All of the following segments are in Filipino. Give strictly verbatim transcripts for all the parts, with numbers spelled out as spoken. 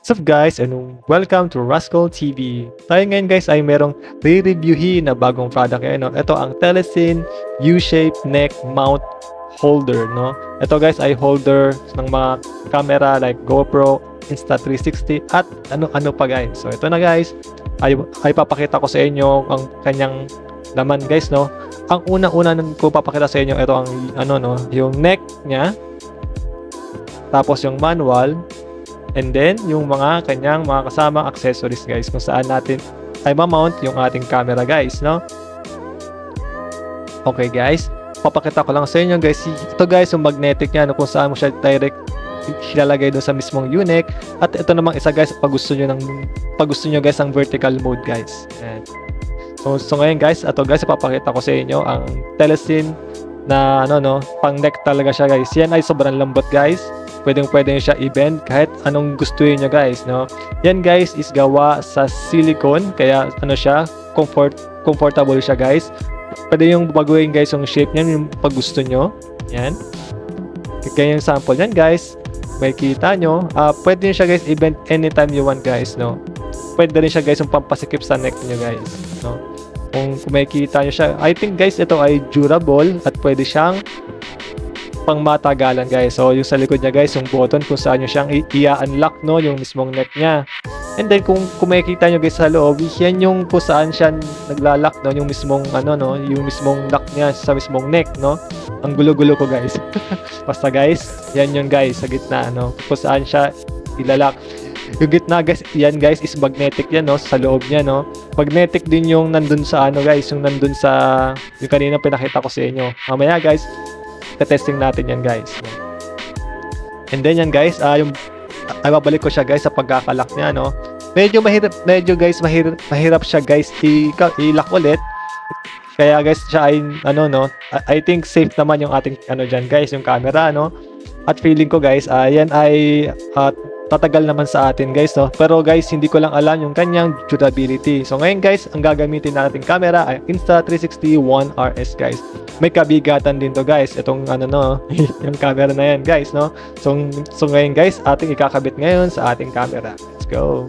What's up guys and welcome to Rascal T V. Tayo ngayon guys ay merong re-reviewin na bagong product ngayon. No? Ito ang Telesin U-Shape Neck Mount Holder. No? Ito guys ay holder ng mga camera like GoPro, Insta three sixty at ano-ano pa guys. So ito na guys, ay, ay papakita ko sa inyo ang kanyang laman guys. No? Ang una-una ko papakita sa inyo, ito ang ano no, yung neck niya. Tapos yung manual. And then, yung mga kanyang mga kasamang accessories guys, kung saan natin ay ma-mount yung ating camera guys, no? Okay guys, papakita ko lang sa inyo guys. Ito guys, yung magnetic niya, no, kung saan mo siya direct ilalagay doon sa mismong unit. At ito namang isa guys, pag gusto nyo, ng, pag gusto nyo guys, ang vertical mode guys. Ayan. So, so ngayon guys, ito guys, papakita ko sa inyo ang Telesin na ano no, pang neck talaga siya guys. Yan ay sobrang lambot guys. Pwedeng pwede nyo siya i-bend kahit anong gustuin nyo guys, no? Yan guys is gawa sa silicone, kaya ano siya, comfort, comfortable siya guys. Pwede yung baguhin guys yung shape niyan, yung pag gusto nyo. Yan. Kaya yung sample yan guys, may kita nyo. Uh, pwede nyo siya guys i-bend anytime you want guys, no? Pwede rin siya guys yung pampasikip sa neck nyo guys, no? Kung, kung may kita nyo siya, I think guys ito ay durable at pwede siyang pang matagalan guys. So yung sa likod niya guys, yung button kung saan nyo siyang i-unlock no, yung mismong neck niya. And then kung, kung makikita nyo guys sa loob, yan yung kung saan siya naglalak no, yung mismong ano no, yung mismong lock niya sa mismong neck no. Ang gulo-gulo ko guys. Basta guys, yan yung guys sa gitna no, kung saan siya ilalak. Yung gitna guys, yan guys is magnetic yan no, sa loob niya no. Magnetic din yung nandun sa ano guys, yung nandun sa yung kanina pinakita ko sa inyo. Mamaya guys, testing natin yan guys. And then yan guys, uh, yung ay babalik ko siya guys sa pagkakalak niya no. Medyo mahirap, medyo guys mahirap, mahirap siya guys i-lock ulit. Kaya guys siya ay ano no, I think safe naman yung ating ano diyan guys, yung camera no. At feeling ko guys, uh, yan ay uh, tatagal naman sa atin guys no. Pero guys, hindi ko lang alam yung kanyang durability. So ngayon guys, ang gagamitin nating camera ay Insta three sixty one R S guys. May kabigatan din to guys, itong ano no, yung camera na yan guys no. So, so ngayon guys, ating ikakabit ngayon sa ating camera. Let's go.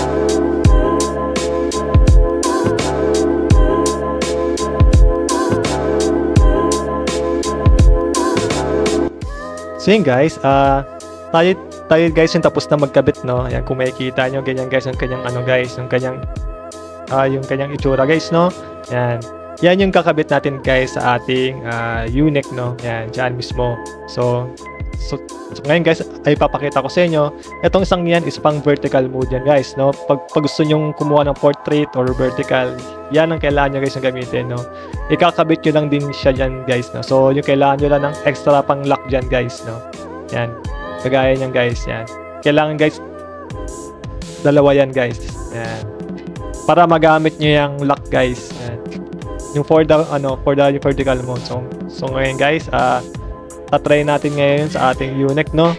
So yun guys, uh, tayo, tayo guys yung tapos na magkabit no. Ayan, kung makikita nyo, ganyan guys yung kanyang ano guys, yung kanyang uh, yung kanyang itsura guys no. Ayan. Yan yung kakabit natin guys sa ating uh, unit no. Yan, dyan mismo. So, so, so ngayon guys, ay papakita ko sa inyo. Itong isang yan is pang vertical mode yan guys no. Pag, pag gusto nyong kumuha ng portrait or vertical, yan ang kailangan nyo guys yung gamitin no. Ikakabit nyo lang din siya dyan guys no. So, yung kailangan nyo lang ng extra pang lock dyan guys no. Yan, kagaya nyan guys. Yan, kailangan guys dalawa yan guys. Yan, para magamit nyo yung lock guys. Yan, yung for the ano for the vertical mode. So, so ngayon guys, uh, tatry natin ngayon sa ating unit no.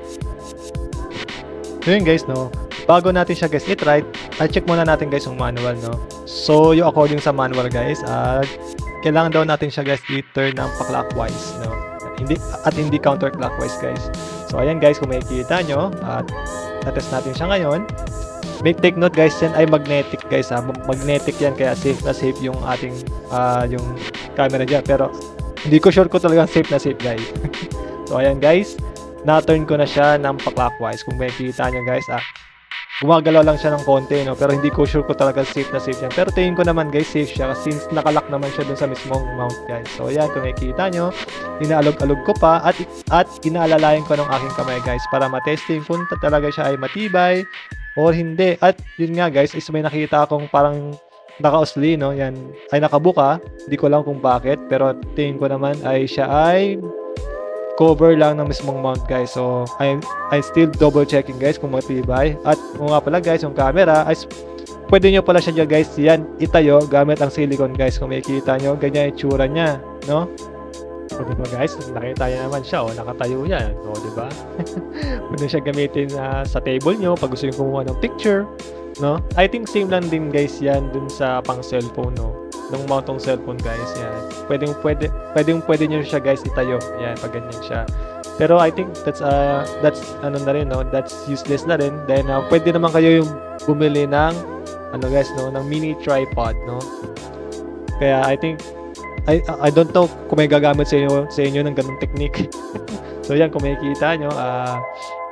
So yun guys no, bago natin siya guys i-try, I check muna natin guys yung manual no. So yung according sa manual guys, uh, kailangan daw natin siya guys i-turn ng pa-clockwise no, hindi at hindi counterclockwise guys. So ayan guys, kung makikita nyo, at uh, test natin siya ngayon. Make take note guys, yan ay magnetic guys ha. Magnetic yan, kaya safe na safe yung ating uh, yung camera dyan. Pero hindi ko sure ko talagang safe na safe guys. So ayan guys, na-turn ko na siya ng pa-clockwise. Kung makikita nyo guys, ah, gumagalaw lang siya ng konti no. Pero hindi ko sure ko talaga safe na safe yan. Pero tingin ko naman guys, safe siya since nakalock naman siya dun sa mismong mount guys. So ayan, kung makikita nyo, inaalog-alog ko pa at, at inaalalayan ko ng aking kamay guys para matesting kung talaga siya ay matibay or hindi. At yun nga guys, is may nakita akong parang naka-usli no, yan ay nakabuka, hindi ko lang kung bakit, pero tingin ko naman ay siya ay cover lang ng mismong mount guys. So I, I still double checking guys kung matibay. At kung nga pala guys, yung camera ay pwede nyo pala siya guys yan itayo gamit ang silicone guys. Kung makikita nyo, ganyan yung itsura nya no. So diba guys, nakita nyo naman siya, o nakatayo yan, o diba? Pwede siya gamitin uh, sa table nyo pag gusto nyo kumuha ng picture no. I think same lang din guys yan dun sa pang cellphone no, ng mount ng cellphone guys. Yan, pwedeng pwede pwedeng pwede nyo siya guys itayo yan pag ganyan siya. Pero I think that's uh that's ano na rin, no, that's useless na rin. Then uh, pwede naman kayo yung bumili ng ano guys, no, ng mini tripod, no. Kaya I think I I don't know kung may gagamit sa inyo sa inyo ng ganung technique. So yan, kung makikita nyo, uh,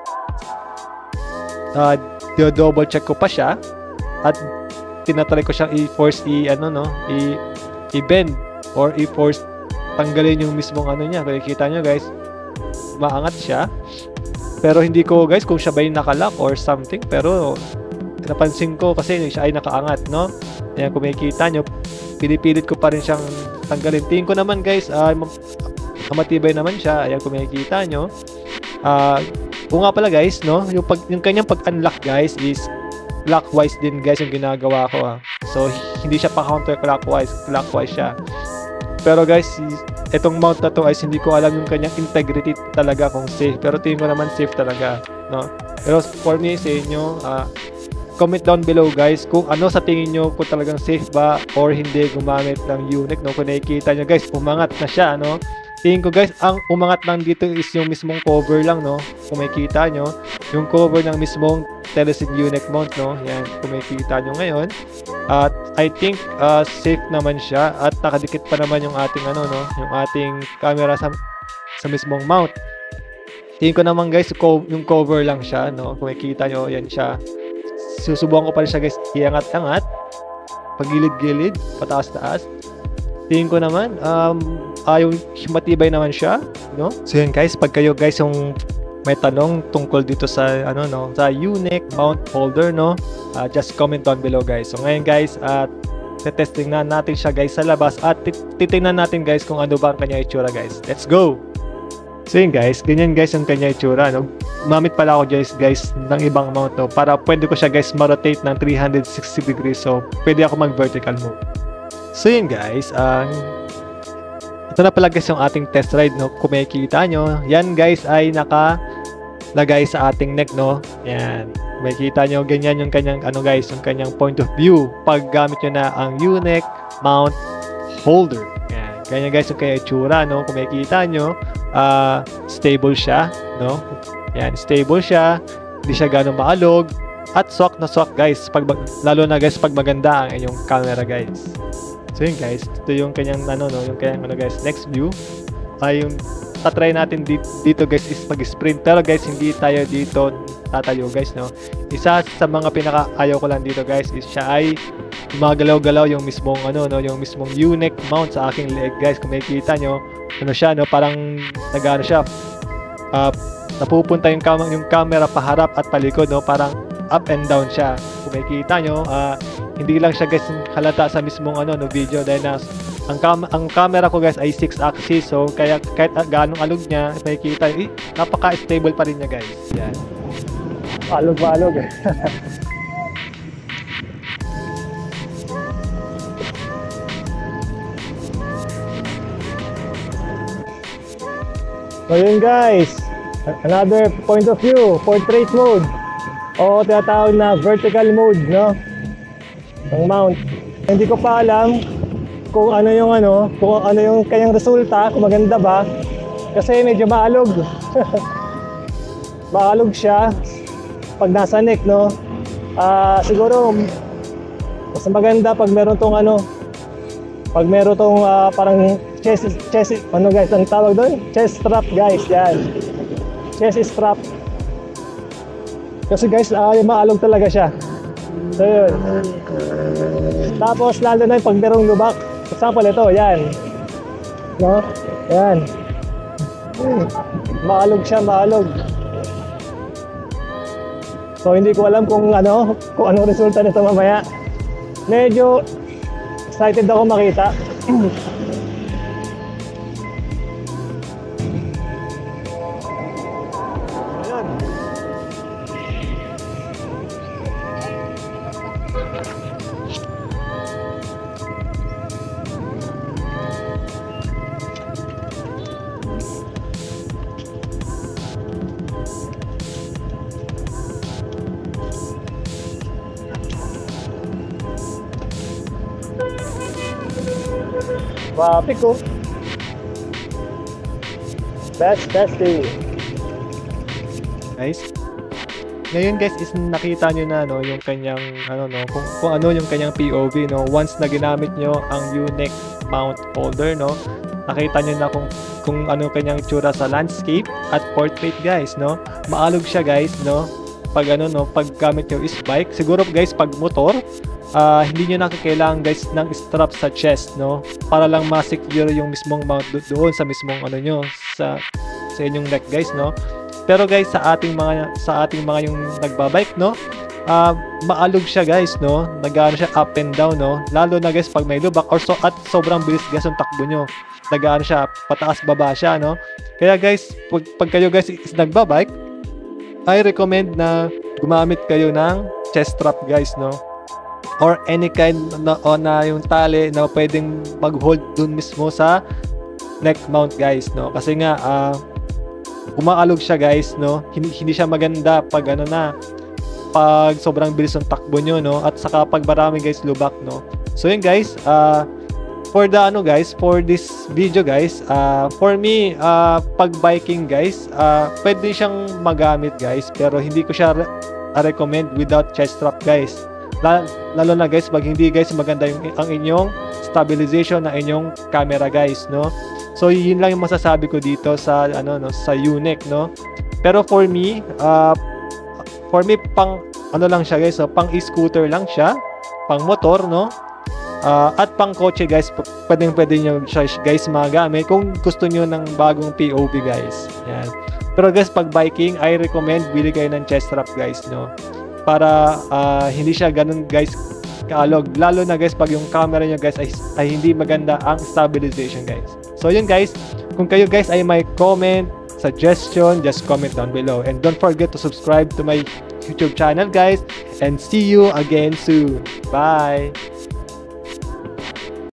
uh, double check ko pa siya at tinatry ko siyang i-force i ano no, i i-bend or i-force tanggalin yung mismong ano niya. Kung makikita nyo guys, maangat siya. Pero hindi ko guys kung siya ba yung nakalock or something, pero napansin ko kasi siya ay nakaangat, no. Ayan, kung makikita nyo, pinipilit ko pa rin siyang tanggalin. Tingin ko naman guys, uh, matibay naman siya. Ayan, kung makikita nyo. Uh, kung nga pala guys, no, yung, pag, yung kanyang pag-unlock guys is clockwise din guys yung ginagawa ko. Ah. So, hindi siya pa counterclockwise. Clockwise siya. Pero guys, itong mount na to ay hindi ko alam yung kanyang integrity talaga kung safe. Pero tingin ko naman safe talaga, no. Pero for me, sa inyo, uh, comment down below guys kung ano sa tingin nyo, kung talagang safe ba or hindi gumamit ng Unique, no. Kung nakikita nyo guys, umangat na siya, no. Tingin ko guys, ang umangat lang dito is yung mismong cover lang, no. Kung makikita nyo, yung cover ng mismong Telesin Unique mount, no. Yan, kung makikita nyo ngayon. At I think uh, safe naman siya at nakadikit pa naman yung ating ano, no, yung ating camera sa, sa mismong mount. Tingin ko naman guys, yung cover lang siya, no. Kung makikita nyo, yan siya. Susubukan ko pa rin siya guys, iangat-angat, pagilid-gilid, pataas-taas. Tingin ko naman, um, ayaw, matibay naman siya, no? So yun guys, pag kayo guys yung may tanong tungkol dito sa, ano no, sa Unique mount holder, no? Uh, just comment down below guys. So ngayon guys, at uh, testing na natin siya guys sa labas at titingnan natin guys kung ano ba ang kanya itsura guys. Let's go! So yun guys, ganyan guys ang kanya itsura, no? Gumamit pala ako guys, guys ng ibang mount, no? Para pwede ko siya guys ma-rotate ng three hundred sixty degrees. So pwede ako mag-vertical move. So yun guys, ang uh, ito na pala guys yung ating test ride, no? Kung makikita nyo, yan guys ay nakalagay sa ating neck, no? Yan, makikita nyo, ganyan yung kanyang ano guys, yung kanyang point of view pag gamit nyo na ang Unique mount holder. Yan, ganyan guys yung kanyang itsura, no? Kung makikita nyo, uh, stable siya, no? Yan, stable siya, hindi siya gano'ng maalog at swak na swak guys, pag, lalo na guys pag maganda ang inyong camera guys. So yun guys, ito yung kanyang ano no, yung kanyang ano guys, next view ay yung tatry natin dito, dito guys is mag-sprint. Pero guys, hindi tayo dito tatayo guys, no. Isa sa mga pinaka ayaw ko lang dito guys is siya ay magalaw-galaw yung mismong ano no, yung mismong Unique mount sa aking leg guys. Kung makikita nyo, ano siya no, parang nagano siya, uh, napupunta yung, cam yung camera paharap at palikod, no, parang up and down siya. Kung makikita nyo, uh, hindi lang siya guys halata sa mismong ano no video dahil na ang cam ang camera ko guys ay six axis, so kaya kahit uh, ganong alog niya makikita, eh, napaka-stable pa rin niya guys. Yan. Alog ba alog eh. So yun guys, another point of view, portrait mode o tinatawag na vertical mode, no, ng mount. Hindi ko pa alam kung ano yung ano, kung ano yung kanyang resulta, kung maganda ba, kasi medyo maalog. Maalog siya pag nasa neck, no. Uh, siguro mas maganda pag meron tong ano, pag meron tong uh, parang chest, chest, ano guys, ang tawag doon? Chest strap guys, yan. Chest strap. Kasi guys, uh, maalog talaga siya. So yun. Tapos lalo na yung pag merong lubak. Example ito, yan. No? Yan. Hmm. Maalog siya, maalog. So hindi ko alam kung ano, kung anong resulta nito mamaya. Medyo excited ako makita. Traffic ko. Best testing. guys. Ngayon guys is nakita nyo na no yung kanyang ano no kung, kung ano yung kanyang P O V no once na ginamit nyo ang Unix mount holder no, nakita nyo na kung kung ano kanyang itsura sa landscape at portrait guys no. Maalog siya guys no pag ano no pag gamit nyo is bike. Siguro guys pag motor uh, hindi nyo na kailangan guys ng strap sa chest no para lang ma-secure yung mismong mount do doon sa mismong ano nyo sa sa inyong neck guys no. Pero guys sa ating mga sa ating mga yung nagbabike no, uh, maalog siya guys no, nag-aano siya up and down no, lalo na guys pag may lubak or so at sobrang bilis guys yung takbo nyo, nag-aano siya pataas baba siya no. Kaya guys pag, pag kayo guys is nagbabike, I recommend na gumamit kayo ng chest strap guys no, or any kind na, o na yung tali na pwedeng mag-hold dun mismo sa neck mount guys no, kasi nga uh, umaalog siya guys no, hindi, hindi siya maganda pag ano na pag sobrang bilis ng takbo nyo no, at saka pag marami guys lubak no. So yun guys, uh, for the ano guys, for this video guys, uh, for me uh, pag biking guys, uh, pwede siyang magamit guys, pero hindi ko siya re- recommend without chest strap guys. Lalo na guys pag hindi guys maganda yung ang inyong stabilization ng inyong camera guys no. So yun lang yung masasabi ko dito sa ano no sa Unix no. Pero for me, uh, for me pang ano lang siya guys, so, pang e-scooter lang siya, pang motor no. Uh, at pang kotse guys, pwedeng pwede nyo siya guys magamit kung gusto nyo ng bagong P O V guys. Yan. Pero guys pag biking, I recommend bili kayo ng chest strap guys no. Para uh, hindi siya ganun guys kaalog, lalo na guys pag yung camera nyo guys ay, ay hindi maganda ang stabilization guys. So yun guys, kung kayo guys ay may comment, suggestion, just comment down below. And don't forget to subscribe to my YouTube channel guys, and see you again soon. Bye!